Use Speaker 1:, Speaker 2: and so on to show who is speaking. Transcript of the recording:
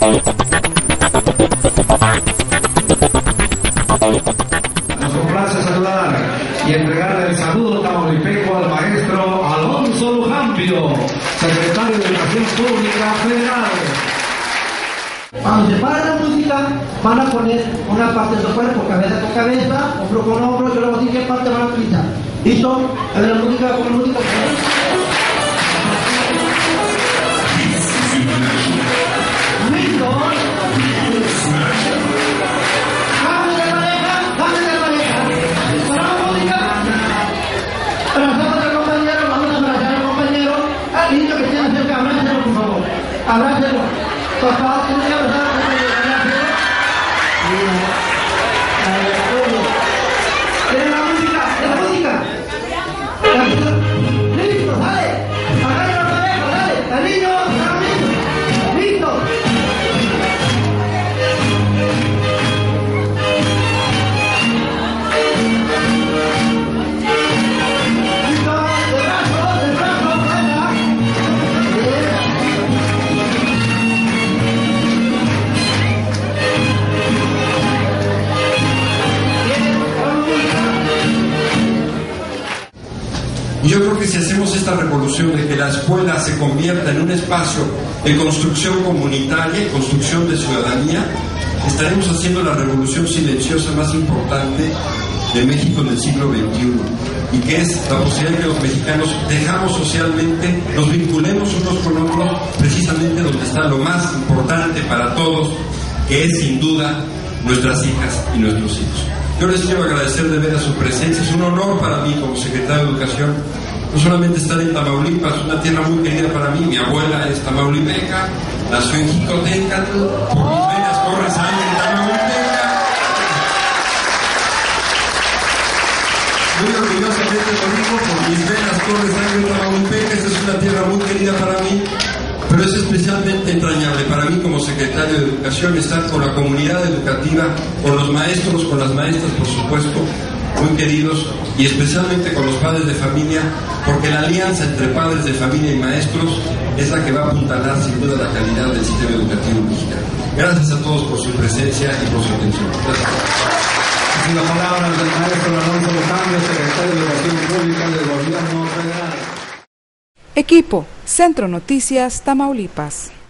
Speaker 1: Nos complace saludar y entregarle el saludo tamaulipeco al maestro Alonso Lujampio, secretario de Educación Pública Federal.
Speaker 2: Cuando se para la música, van a poner una parte de su cuerpo, cabeza con cabeza, hombro con hombro, yo luego digo qué parte van a utilizar. ¿Listo? A ver la música, con la música. ¿Listo? ¡Cambio de pareja! ¡Cambio de pareja! Para la música. Abrazamos al compañero, vamos a abrazar al compañero. Al niño que tiene cerca, abrácelo, por favor. Abrácelo. Papá, tiene que abrazar al compañero. ¡Tiene la música! ¡La música! ¡Listo! ¡Dale! ¡Agarra la pareja! ¡Dale! ¡Al niño! ¡Listo!
Speaker 3: Y yo creo que si hacemos esta revolución de que la escuela se convierta en un espacio de construcción comunitaria y construcción de ciudadanía, estaremos haciendo la revolución silenciosa más importante de México en el siglo XXI, y que es la posibilidad de que los mexicanos dejamos socialmente, nos vinculemos unos con otros, precisamente donde está lo más importante para todos, que es sin duda nuestras hijas y nuestros hijos. Yo les quiero agradecer de veras su presencia. Es un honor para mí como secretario de Educación, no solamente estar en Tamaulipas, una tierra muy querida para mí. Mi abuela es tamaulipeca, nació en Jicotencatl, por mis venas corre sangre tamaulipeca. Muy orgullosamente lo digo, por mis venas corre sangre tamaulipeca. Esta es una tierra muy querida para mí, pero es especialmente entrañable para mí como secretario de Educación estar con la comunidad educativa, con los maestros, con las maestras, por supuesto, muy queridos, y especialmente con los padres de familia, porque la alianza entre padres de familia y maestros es la que va a apuntalar sin duda la calidad del sistema educativo mexicano. Gracias a todos por su presencia y por su atención. Gracias.
Speaker 1: Y las palabras del maestro Alonso Lujampio, secretario de Educación Pública del Gobierno Federal.
Speaker 4: Equipo, Centro Noticias, Tamaulipas.